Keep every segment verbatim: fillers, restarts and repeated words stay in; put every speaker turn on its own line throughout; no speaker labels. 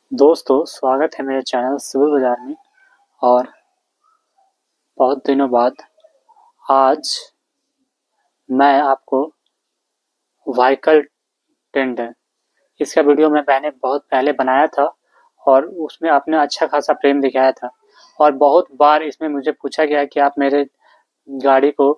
दोस्तों, स्वागत है मेरे चैनल सिविल बाजार में। और बहुत दिनों बाद आज मैं आपको व्हीकल टेंडर इसका वीडियो मैं मैंने बहुत पहले बनाया था और उसमें आपने अच्छा खासा प्रेम दिखाया था। और बहुत बार इसमें मुझे पूछा गया कि आप मेरे गाड़ी को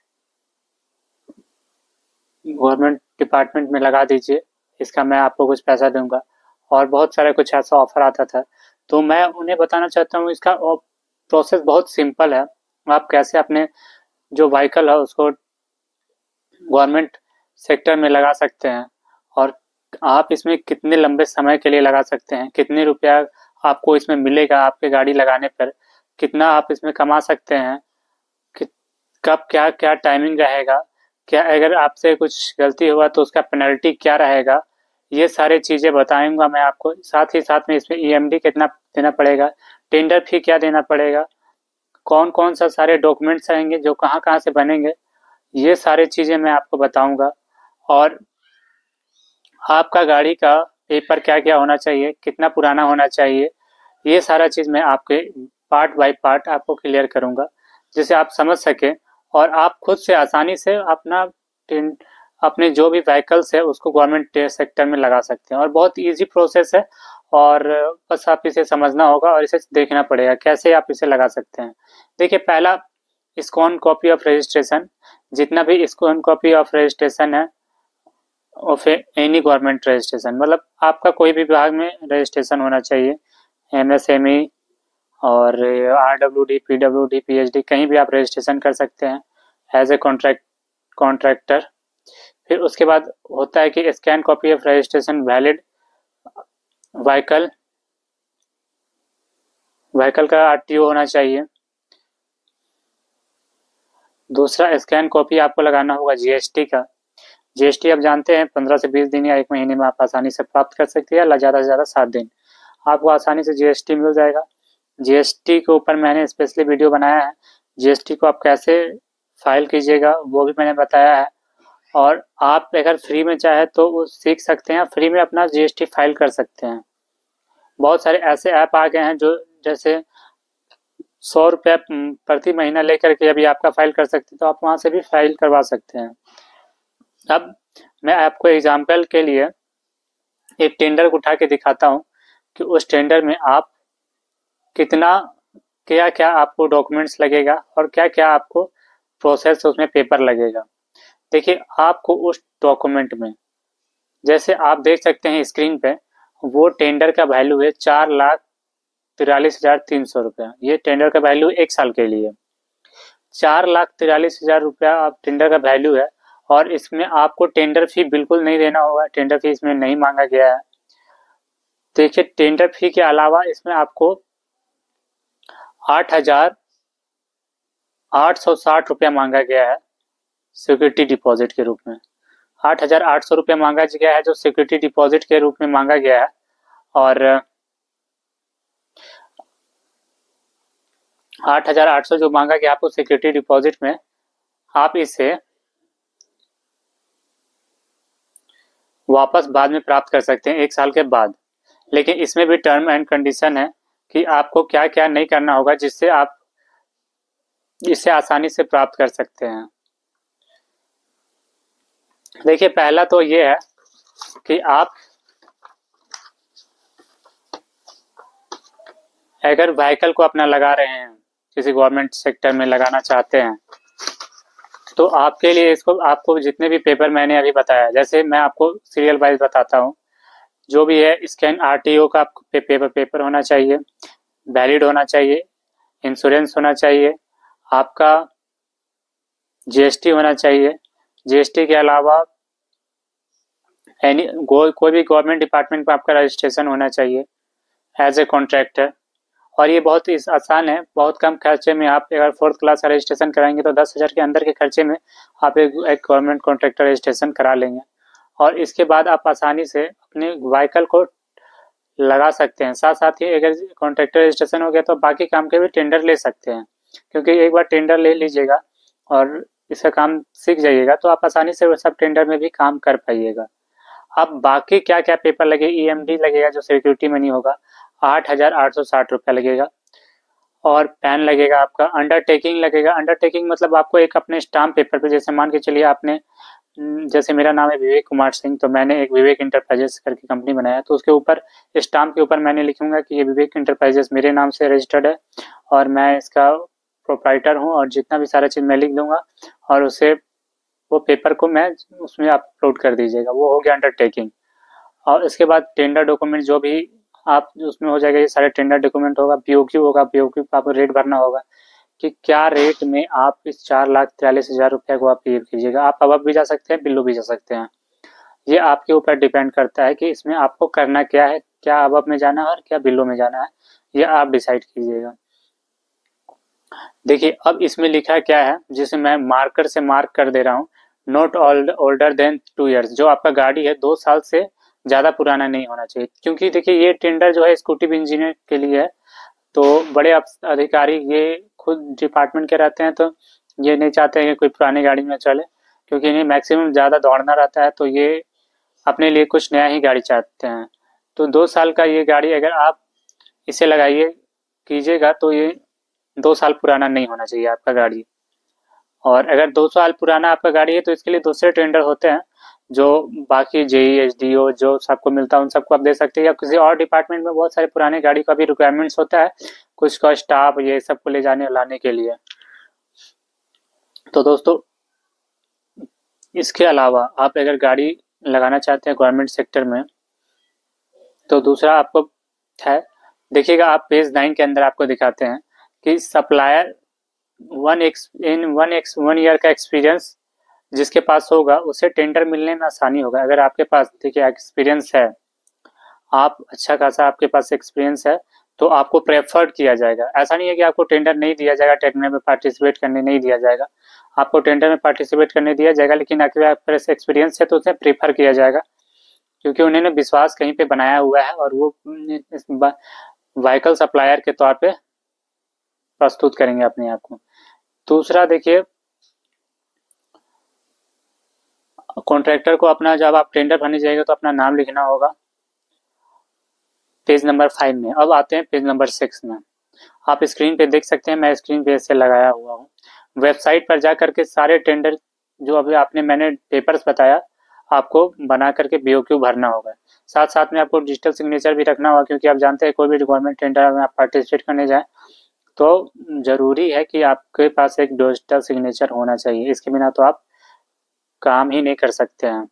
गवर्नमेंट डिपार्टमेंट में लगा दीजिए, इसका मैं आपको कुछ पैसा दूंगा। और बहुत सारा कुछ ऐसा ऑफर आता था। तो मैं उन्हें बताना चाहता हूँ, इसका प्रोसेस बहुत सिंपल है। आप कैसे अपने जो व्हीकल है उसको गवर्नमेंट सेक्टर में लगा सकते हैं, और आप इसमें कितने लंबे समय के लिए लगा सकते हैं, कितने रुपया आपको इसमें मिलेगा आपके गाड़ी लगाने पर, कितना आप इसमें कमा सकते हैं, कि कब क्या क्या टाइमिंग रहेगा, क्या अगर आपसे कुछ गलती हुआ तो उसका पेनल्टी क्या रहेगा, ये सारी चीज़ें बताऊंगा मैं आपको। साथ ही साथ में इसमें ईएमडी कितना देना पड़ेगा, टेंडर फी क्या देना पड़ेगा, कौन कौन सा सारे डॉक्यूमेंट्स आएंगे, जो कहाँ कहाँ से बनेंगे, ये सारी चीज़ें मैं आपको बताऊंगा। और आपका गाड़ी का पेपर क्या क्या होना चाहिए, कितना पुराना होना चाहिए, ये सारा चीज़ मैं आपके पार्ट बाय पार्ट आपको क्लियर करूंगा, जिससे आप समझ सकें और आप खुद से आसानी से अपना अपने जो भी व्हीकल्स है उसको गवर्नमेंट सेक्टर में लगा सकते हैं। और बहुत इजी प्रोसेस है, और बस आप इसे समझना होगा और इसे देखना पड़ेगा कैसे आप इसे लगा सकते हैं। देखिए, पहला स्कॉन कॉपी ऑफ रजिस्ट्रेशन, जितना भी स्कॉन कॉपी ऑफ रजिस्ट्रेशन है ऑफ एनी गवर्नमेंट रजिस्ट्रेशन, मतलब आपका कोई भी विभाग में रजिस्ट्रेशन होना चाहिए, एमएसएमई और आरडब्ल्यूडी, पीडब्ल्यूडी, पीएचडी, कहीं भी आप रजिस्ट्रेशन कर सकते हैं एज ए कॉन्ट्रैक्ट कॉन्ट्रैक्टर। फिर उसके बाद होता है कि scan copy of registration valid vehicle, vehicle का आरटीओ होना चाहिए। दूसरा स्कैन कॉपी आपको लगाना होगा जीएसटी का। जीएसटी आप जानते हैं पंद्रह से बीस दिन या एक महीने में आप आसानी से प्राप्त कर सकते हैं, या ज़्यादा से ज़्यादा सात दिन आपको आसानी से जीएसटी मिल जाएगा। जीएसटी के ऊपर मैंने स्पेशली वीडियो बनाया है, जीएसटी को आप कैसे फाइल कीजिएगा वो भी मैंने बताया है। और आप अगर फ्री में चाहे तो वो सीख सकते हैं, फ्री में अपना जीएसटी फाइल कर सकते हैं। बहुत सारे ऐसे ऐप आ गए हैं जो जैसे सौ रुपया प्रति महीना लेकर के अभी आपका फाइल कर सकते हैं, तो आप वहाँ से भी फाइल करवा सकते हैं। अब मैं आपको एग्जाम्पल के लिए एक टेंडर उठा के दिखाता हूँ कि उस टेंडर में आप कितना क्या क्या आपको डॉक्यूमेंट्स लगेगा और क्या क्या आपको प्रोसेस उसमें पेपर लगेगा। देखिए, आपको उस डॉक्यूमेंट में, जैसे आप देख सकते हैं स्क्रीन पे, वो टेंडर का वैल्यू है चार लाख तिरालीस हजार तीन सौ रुपया। ये टेंडर का वैल्यू एक साल के लिए चार लाख तिरालीस हजार रुपया आप टेंडर का वैल्यू है। और इसमें आपको टेंडर फी बिल्कुल नहीं देना होगा, टेंडर फी इसमें नहीं मांगा गया है। देखिए, टेंडर फी के अलावा इसमें आपको आठ हजार आठ सौ साठ रुपया मांगा गया है सिक्योरिटी डिपॉजिट के रूप में। आठ हजार आठ सौ रुपया मांगा गया है जो सिक्योरिटी डिपॉजिट के रूप में मांगा गया है। और आठ हजार आठ सौ जो मांगा गया आपको सिक्योरिटी डिपॉजिट में, आप इसे वापस बाद में प्राप्त कर सकते हैं एक साल के बाद। लेकिन इसमें भी टर्म एंड कंडीशन है कि आपको क्या क्या नहीं करना होगा, जिससे आप इसे आसानी से प्राप्त कर सकते हैं। देखिए, पहला तो ये है कि आप अगर व्हीकल को अपना लगा रहे हैं, किसी गवर्नमेंट सेक्टर में लगाना चाहते हैं, तो आपके लिए इसको आपको जितने भी पेपर मैंने अभी बताया, जैसे मैं आपको सीरियल वाइज बताता हूँ। जो भी है, स्कैन आरटीओ का पे, पेपर पेपर होना चाहिए, वैलिड होना चाहिए, इंश्योरेंस होना चाहिए, आपका जीएसटी होना चाहिए। जीएसटी के अलावा एनी कोई भी गवर्नमेंट डिपार्टमेंट में आपका रजिस्ट्रेशन होना चाहिए एज ए कॉन्ट्रैक्टर। और ये बहुत ही आसान है, बहुत कम खर्चे में आप अगर फोर्थ क्लास का रजिस्ट्रेशन कराएंगे तो दस हज़ार के अंदर के खर्चे में आप एक गवर्नमेंट कॉन्ट्रैक्टर रजिस्ट्रेशन करा लेंगे। और इसके बाद आप आसानी से अपने व्हीकल को लगा सकते हैं। साथ साथ ही अगर कॉन्ट्रैक्टर रजिस्ट्रेशन हो गया तो बाकी काम के भी टेंडर ले सकते हैं, क्योंकि एक बार टेंडर ले लीजिएगा और इसका काम सीख जाइएगा तो आप आसानी से वो सब टेंडर में भी काम कर पाइएगा। अब बाकी क्या क्या पेपर लगे, ई एम डी लगेगा जो सिक्योरिटी मनी होगा, आठ हजार आठ सौ साठ रुपया लगेगा। और पैन लगेगा आपका, अंडरटेकिंग लगेगा। अंडरटेकिंग मतलब आपको एक अपने स्टाम्प पेपर पे, जैसे मान के चलिए आपने, जैसे मेरा नाम है विवेक कुमार सिंह, तो मैंने एक विवेक इंटरप्राइजेस करके कंपनी बनाया, तो उसके ऊपर स्टाम्प के ऊपर मैंने लिखूंगा कि ये विवेक इंटरप्राइजेस मेरे नाम से रजिस्टर्ड है और मैं इसका प्रोप्राइटर हूँ, और जितना भी सारा चीज़ मैं लिख दूंगा और उसे, वो पेपर को मैं उसमें अपलोड कर दीजिएगा। वो हो गया अंडरटेकिंग। और इसके बाद टेंडर डॉक्यूमेंट जो भी आप उसमें हो जाएगा, ये सारे टेंडर डॉक्यूमेंट होगा। पी ओ क्यू होगा, पी ओ क्यू आपको रेट भरना होगा कि क्या रेट में आप इस चार लाख तिरालीस हजार रुपये को आप क्लियर कीजिएगा। आप अबव भी जा सकते हैं, बिलो भी जा सकते हैं। ये आपके ऊपर डिपेंड करता है कि इसमें आपको करना क्या है, क्या अबव में जाना है और क्या बिलो में जाना है, ये आप डिसाइड कीजिएगा। देखिए अब इसमें लिखा क्या है, जिसे मैं मार्कर से मार्क कर दे रहा हूँ, not older than two years. जो आपका गाड़ी है दो साल से ज़्यादा पुराना नहीं होना चाहिए, क्योंकि देखिए ये टेंडर जो है स्कूटी इंजीनियर के लिए है। तो बड़े अधिकारी ये खुद डिपार्टमेंट के रहते हैं, तो ये नहीं चाहते हैं कि कोई पुरानी गाड़ी में चले, क्योंकि इन्हें मैक्सिमम ज़्यादा दौड़ना रहता है, तो ये अपने लिए कुछ नया ही गाड़ी चाहते हैं। तो दो साल का ये गाड़ी अगर आप इसे लगाइए कीजिएगा तो ये दो साल पुराना नहीं होना चाहिए आपका गाड़ी। और अगर दो साल पुराना आपका गाड़ी है तो इसके लिए दूसरे टेंडर होते हैं, जो बाकी जे ई एच डी ओ जो सबको मिलता है उन सबको आप दे सकते हैं, या किसी और डिपार्टमेंट में बहुत सारे पुराने गाड़ी का भी रिक्वायरमेंट्स होता है, कुछ का स्टाफ ये सबको ले जाने लाने के लिए। तो दोस्तों इसके अलावा आप अगर गाड़ी लगाना चाहते हैं गवर्नमेंट सेक्टर में, तो दूसरा आपको है, देखिएगा आप पेज नाइन के अंदर आपको दिखाते हैं कि supplier one X in one X one year का एक्सपीरियंस जिसके पास होगा उसे टेंडर मिलने में आसानी होगा। अगर आपके पास देखिए एक्सपीरियंस है, आप अच्छा खासा आपके पास एक्सपीरियंस है, तो आपको प्रेफर्ड किया जाएगा। ऐसा नहीं है कि आपको टेंडर नहीं दिया जाएगा, टेंडर में पार्टिसिपेट करने नहीं दिया जाएगा। आपको टेंडर में पार्टिसिपेट करने दिया जाएगा, लेकिन आपके पास एक्सपीरियंस है तो उसे प्रेफर किया जाएगा, क्योंकि उन्होंने विश्वास कहीं पे बनाया हुआ है और वो व्हीकल सप्लायर के तौर पे प्रस्तुत करेंगे अपने आप को। दूसरा देखिए, कॉन्ट्रैक्टर को अपना, जब आप टेंडर भरने जाएंगे तो अपना नाम लिखना होगा पेज नंबर फाइव में। अब आते हैं पेज नंबर सिक्स में। आप स्क्रीन पे देख सकते हैं, मैं स्क्रीन पे से लगाया हुआ हूँ। वेबसाइट पर जा करके सारे टेंडर जो अभी आपने मैंने पेपर्स बताया आपको बना करके बी ओ क्यू भरना होगा। साथ साथ में आपको डिजिटल सिग्नेचर भी रखना होगा, क्योंकि आप जानते हैं कोई भी गवर्नमेंट टेंडर में आप पार्टिसिपेट करने जाए तो जरूरी है कि आपके पास एक डिजिटल सिग्नेचर होना चाहिए, इसके बिना तो आप काम ही नहीं कर सकते हैं।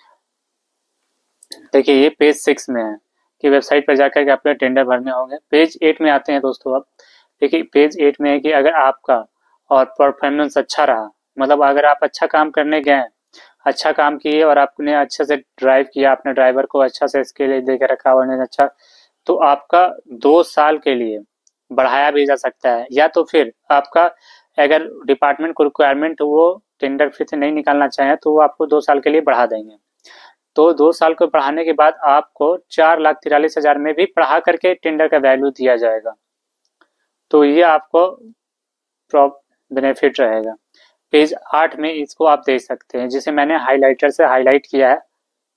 देखिए ये पेज सिक्स में है कि वेबसाइट पर जाकर के आपके टेंडर भरने होंगे। पेज एट में आते हैं दोस्तों। अब देखिए पेज एट में है कि अगर आपका और परफॉर्मेंस अच्छा रहा, मतलब अगर आप अच्छा काम करने गए, अच्छा काम किए और आपने अच्छे से ड्राइव किया, अपने ड्राइवर को अच्छा से इसके लिए देकर रखा और अच्छा, तो आपका दो साल के लिए बढ़ाया भी जा सकता है। या तो फिर आपका अगर डिपार्टमेंट को रिक्वायरमेंट वो टेंडर फिर से नहीं निकालना चाहें तो वो आपको दो साल के लिए बढ़ा देंगे। तो दो साल को बढ़ाने के बाद आपको चार लाख तिरालीस हजार में भी बढ़ा करके टेंडर का वैल्यू दिया जाएगा। तो ये आपको बेनिफिट रहेगा। पेज आठ में इसको आप देख सकते हैं, जिसे मैंने हाइलाइटर से हाईलाइट किया है।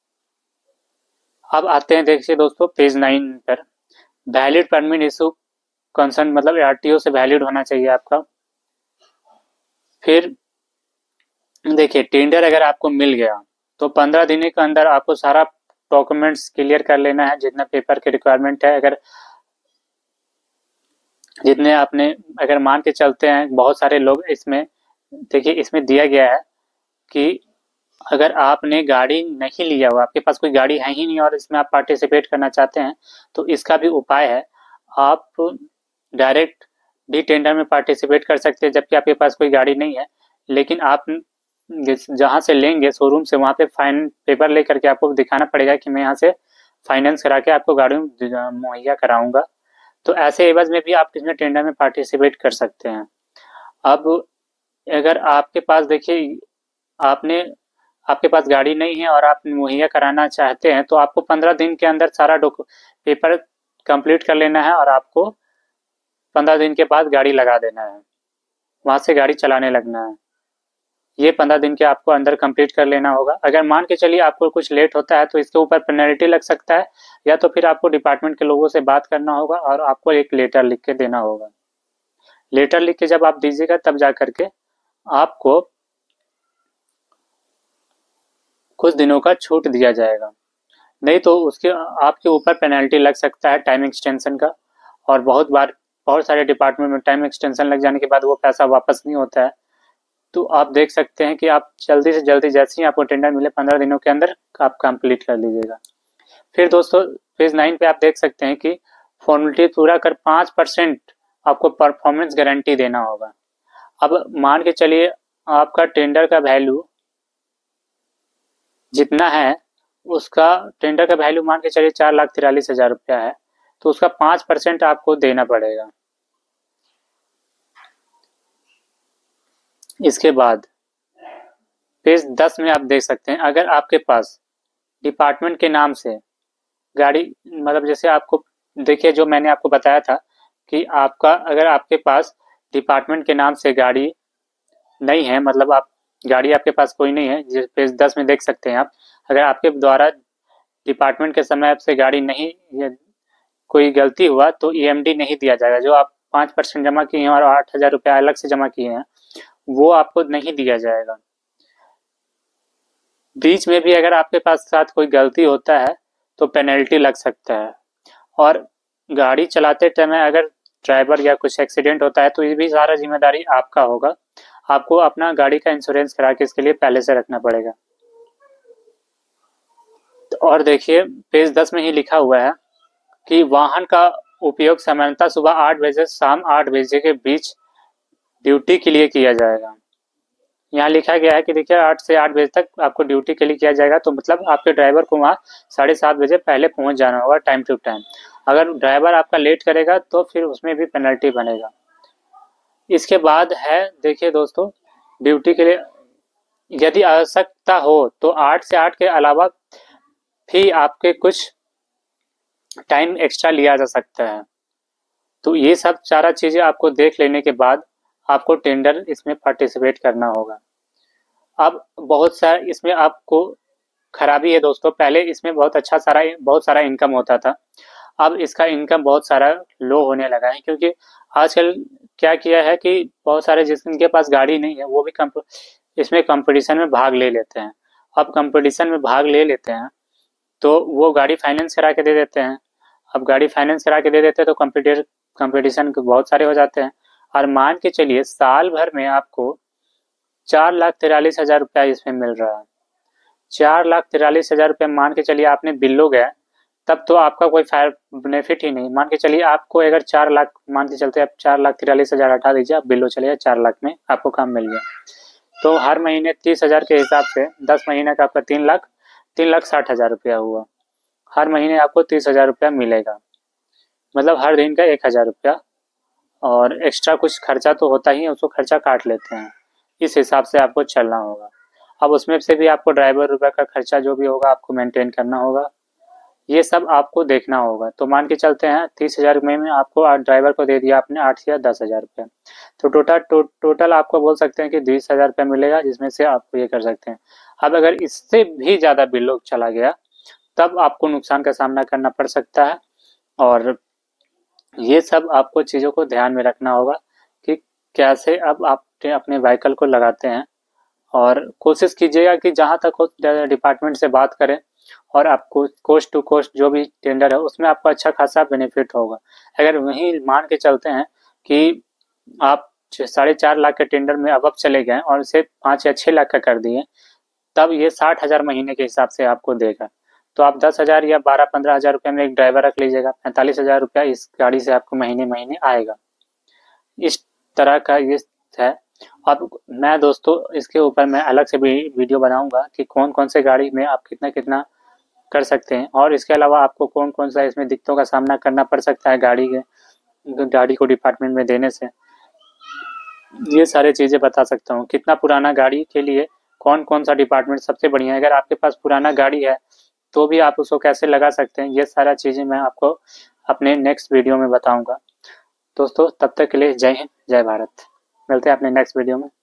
अब आते हैं देखिए दोस्तों पेज नाइन पर, वैलिड परमिट इशू कंसर्न, मतलब आर टी ओ से वैलिड होना चाहिए आपका। फिर देखिए टेंडर अगर आपको मिल गया तो पंद्रह दिन के अंदर आपको सारा डॉक्यूमेंट्स क्लियर कर लेना है, जितना पेपर के रिक्वायरमेंट है। अगर जितने आपने, अगर मान के चलते हैं बहुत सारे लोग इसमें, देखिए इसमें दिया गया है कि अगर आपने गाड़ी नहीं लिया हुआ, आपके पास कोई गाड़ी है ही नहीं और इसमें आप पार्टिसिपेट करना चाहते हैं, तो इसका भी उपाय है। आप डायरेक्ट भी टेंडर में पार्टिसिपेट कर सकते हैं जबकि आपके पास कोई गाड़ी नहीं है, लेकिन आप जहाँ से लेंगे शोरूम से, वहाँ पे फाइन पेपर लेकर के आपको दिखाना पड़ेगा कि मैं यहाँ से फाइनेंस करा के आपको गाड़ी मुहैया कराऊंगा। तो ऐसे एवज में भी आप इसमें टेंडर में पार्टिसिपेट कर सकते हैं। अब अगर आपके पास, देखिए आपने आपके पास गाड़ी नहीं है और आप मुहैया कराना चाहते हैं, तो आपको पंद्रह दिन के अंदर सारा पेपर कंप्लीट कर लेना है और आपको पंद्रह दिन के बाद गाड़ी लगा देना है, वहां से गाड़ी चलाने लगना है। ये पंद्रह दिन के आपको अंदर कंप्लीट कर लेना होगा। अगर मान के चलिए आपको कुछ लेट होता है तो इसके ऊपर पेनल्टी लग सकता है, या तो फिर आपको डिपार्टमेंट के लोगों से बात करना होगा और आपको एक लेटर लिख के देना होगा। लेटर लिख के जब आप दीजिएगा तब जा करके आपको कुछ दिनों का छूट दिया जाएगा, नहीं तो उसके आपके ऊपर पेनल्टी लग सकता है टाइम एक्सटेंशन का। और बहुत बार बहुत सारे डिपार्टमेंट में टाइम एक्सटेंशन लग जाने के बाद वो पैसा वापस नहीं होता है। तो आप देख सकते हैं कि आप जल्दी से जल्दी जैसे ही आपको टेंडर मिले पंद्रह दिनों के अंदर आप कंप्लीट कर लीजिएगा। फिर दोस्तों पेज नाइन पे आप देख सकते हैं कि फॉर्मेलिटी पूरा कर पाँच परसेंट आपको परफॉर्मेंस गारंटी देना होगा। अब मान के चलिए आपका टेंडर का वैल्यू जितना है, उसका टेंडर का वैल्यू मान के चलिए चार लाख तिरालीस हजार रुपया है, तो उसका पाँच परसेंट आपको देना पड़ेगा। इसके बाद पेज दस में आप देख सकते हैं, अगर आपके पास डिपार्टमेंट के नाम से गाड़ी, मतलब जैसे आपको देखिए जो मैंने आपको बताया था कि आपका अगर आपके पास डिपार्टमेंट के नाम से गाड़ी नहीं है, मतलब आप गाड़ी आपके पास कोई नहीं है, जिस पेज दस में देख सकते हैं आप, अगर आपके द्वारा डिपार्टमेंट के समय से गाड़ी नहीं, कोई गलती हुआ तो ईएमडी नहीं दिया जाएगा। जो आप पाँच परसेंट जमा किए हैं और आठ हजार रुपया अलग से जमा किए हैं वो आपको नहीं दिया जाएगा। बीच में भी अगर आपके पास साथ कोई गलती होता है तो पेनल्टी लग सकता है। और गाड़ी चलाते समय अगर ड्राइवर या कुछ एक्सीडेंट होता है तो ये भी सारा जिम्मेदारी आपका होगा। आपको अपना गाड़ी का इंश्योरेंस करा के इसके लिए पहले से रखना पड़ेगा। और देखिए पेज दस में ही लिखा हुआ है कि वाहन का उपयोग सामान्यतः सुबह आठ बजे से शाम आठ बजे के बीच ड्यूटी के लिए किया जाएगा। यहाँ लिखा गया है कि देखिए आठ से आठ बजे तक आपको ड्यूटी के लिए किया जाएगा, तो मतलब आपके ड्राइवर को वहाँ साढ़े सात बजे पहले पहुंच जाना होगा टाइम टू टाइम। अगर ड्राइवर आपका लेट करेगा तो फिर उसमें भी पेनल्टी बनेगा। इसके बाद है देखिए दोस्तों, ड्यूटी के लिए यदि आवश्यकता हो तो आठ से आठ के अलावा भी आपके कुछ टाइम एक्स्ट्रा लिया जा सकता है। तो ये सब सारा चीजें आपको देख लेने के बाद आपको टेंडर इसमें पार्टिसिपेट करना होगा। अब बहुत सारा इसमें आपको खराबी है दोस्तों, पहले इसमें बहुत अच्छा सारा बहुत सारा इनकम होता था, अब इसका इनकम बहुत सारा लो होने लगा है, क्योंकि आजकल क्या किया है कि बहुत सारे जिनके पास गाड़ी नहीं है वो भी कंप इसमें कंपटीशन में भाग ले लेते हैं। अब कंपटीशन में भाग ले लेते हैं तो वो गाड़ी फाइनेंस करा के दे देते हैं। अब गाड़ी फाइनेंस करा के दे देते हैं तो कंपटीटर कंपटीशन बहुत सारे हो जाते हैं। और मान के चलिए साल भर में आपको चार लाख तिरालीस हजार रुपया इसमें मिल रहा है। चार लाख तिरालीस हजार रुपया मान के चलिए आपने बिल्लो गया, तब तो आपका कोई फायर बेनिफिट ही नहीं। मान के चलिए आपको अगर चार लाख मान के चलते आप चार लाख तिरालीस हजार हटा दीजिए, आप बिल्लो चलिए चार लाख में आपको काम मिल गया, तो हर महीने तीस हजार के हिसाब से दस महीने का आपका तीन लाख तीन लाख साठ हजार रुपया हुआ। हर महीने आपको तीस हजार रुपया मिलेगा, मतलब हर दिन का एक हजार रुपया। और एक्स्ट्रा कुछ खर्चा तो होता ही है, उसको खर्चा काट लेते हैं, इस हिसाब से आपको चलना होगा। अब उसमें से भी आपको ड्राइवर रुपये का खर्चा जो भी होगा आपको मेंटेन करना होगा, ये सब आपको देखना होगा। तो मान के चलते हैं तीस हजार में, में आपको ड्राइवर को दे दिया आपने आठ या दस हजार रुपये, तो टोटल टो, टोटल आपको बोल सकते हैं कि बीस हजार रुपये मिलेगा, जिसमें से आपको ये कर सकते हैं। अब अगर इससे भी ज़्यादा बिल चला गया तब आपको नुकसान का सामना करना पड़ सकता है। और ये सब आपको चीज़ों को ध्यान में रखना होगा कि कैसे अब आप अपने व्हीकल को लगाते हैं। और कोशिश कीजिएगा कि जहाँ तक हो डिपार्टमेंट से बात करें, और आपको कोस्ट टू कोस्ट जो भी टेंडर है उसमें आपको अच्छा खासा बेनिफिट होगा। अगर वहीं मान के चलते हैं कि आप साढ़े चार लाख के टेंडर में अब अब चले गए और उसे पाँच या छः लाख का कर दिए, तब ये साठ हजार महीने के हिसाब से आपको देगा। तो आप दस हजार या बारह पंद्रह हजार रुपये में एक ड्राइवर रख लीजिएगा, पैंतालीस हजार रुपया इस गाड़ी से आपको महीने महीने आएगा। इस तरह का ये है। अब मैं दोस्तों इसके ऊपर मैं अलग से भी वीडियो बनाऊंगा कि कौन कौन से गाड़ी में आप कितना कितना कर सकते हैं, और इसके अलावा आपको कौन कौन सा इसमें दिक्कतों का सामना करना पड़ सकता है गाड़ी के गाड़ी को डिपार्टमेंट में देने से, ये सारी चीज़ें बता सकता हूँ। कितना पुराना गाड़ी के लिए कौन कौन सा डिपार्टमेंट सबसे बढ़िया है, अगर आपके पास पुराना गाड़ी है तो भी आप उसको कैसे लगा सकते हैं, ये सारा चीज़ें मैं आपको अपने नेक्स्ट वीडियो में बताऊंगा। दोस्तों तब तक के लिए जय हिंद जय भारत, मिलते हैं अपने नेक्स्ट वीडियो में।